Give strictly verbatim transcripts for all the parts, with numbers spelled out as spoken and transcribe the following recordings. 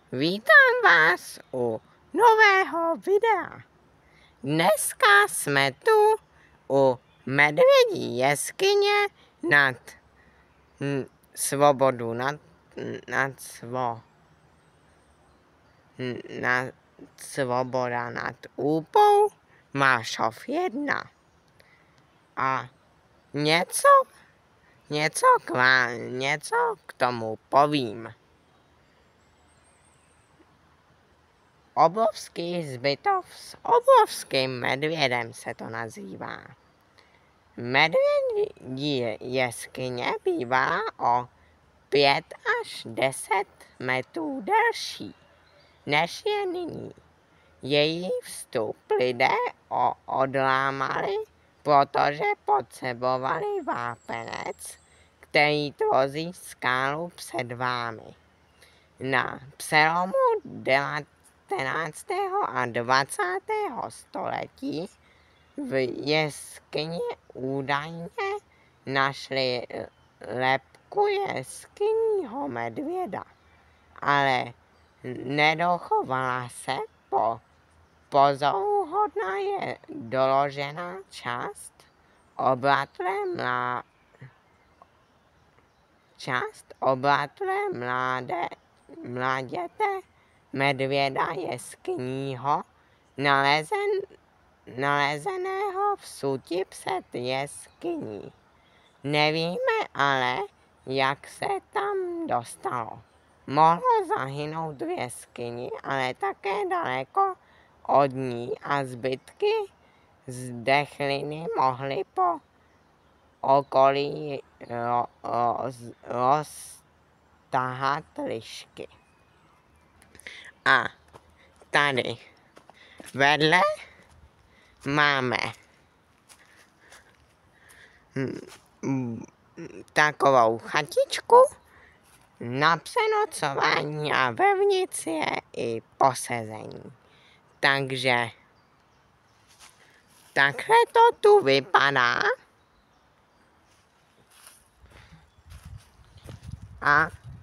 Vítám vás u nového videa. Dneska jsme tu u medvědí jeskyně nad hm, svobodu, nad, nad svo, nad svoboda nad Úpou, Mášov jedna. A něco, něco k, vám, něco k tomu povím. Obrovský zbytov s obrovským medvědem se to nazývá. Medvědí jeskyně bývá o pět až deset metrů delší, než je nyní. Její vstup lidé odlámali, protože potřebovali vápenec, který tvoří skálu před vámi. Na přelomu devatenáctého a dvacátého století v jeskyni údajně našli lebku jeskynního medvěda, ale nedochovala se. Po pozoruhodná je doložená část obratlé mlá... část obratlé mládé... mláděte medvěda jeskynního, nalezen, nalezeného v suti před jeskyní. Nevíme ale, jak se tam dostalo. Mohlo zahynout v jeskyni, ale také daleko od ní a zbytky zdechliny mohly po okolí ro, roz, roztahat lišky. A tady vedle máme takovou chatičku na přenocování a vevnitř je i posezení. Takže takhle to tu vypadá. A,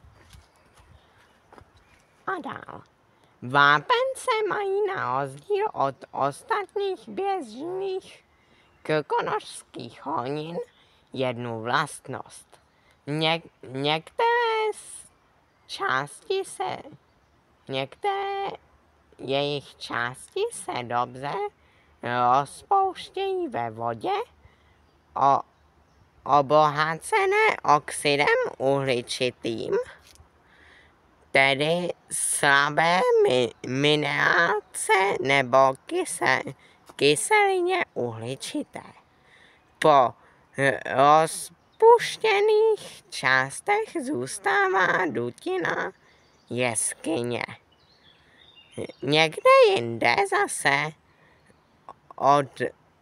a dál. Vápence mají na rozdíl od ostatních běžných krkonošských honin jednu vlastnost. Ně, některé části se, některé jejich části se dobře rozpouštějí ve vodě, o, obohacené oxidem uhličitým, tedy slabé mi, minerálce nebo kyse, kyselině uhličité. Po rozpuštěných částech zůstává dutina jeskyně. Někde jinde zase od,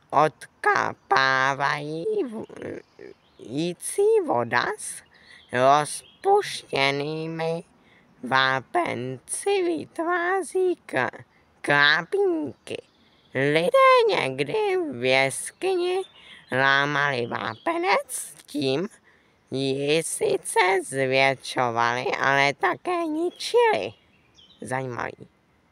odkapávající voda s rozpuštěnými vápenci vytváří klápínky. Lidé někdy v jeskyni lámali vápenec, tím ji sice zvětšovali, ale také ničili. Zajímavý.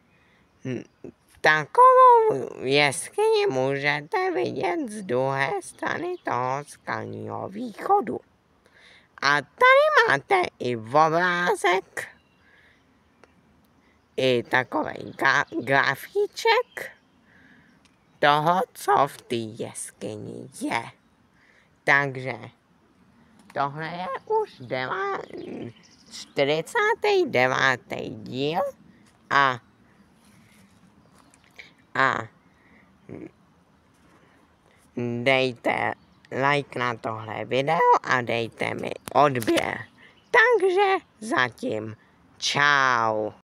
Takovou jeskyni můžete vidět z druhé strany toho skalního východu. A tady máte i obrázek, i takový grafíček toho, co v té jeskyni je. Takže tohle je už čtyřicátý devátý díl a, a dejte like na tohle video a dejte mi odběr. Takže zatím čau.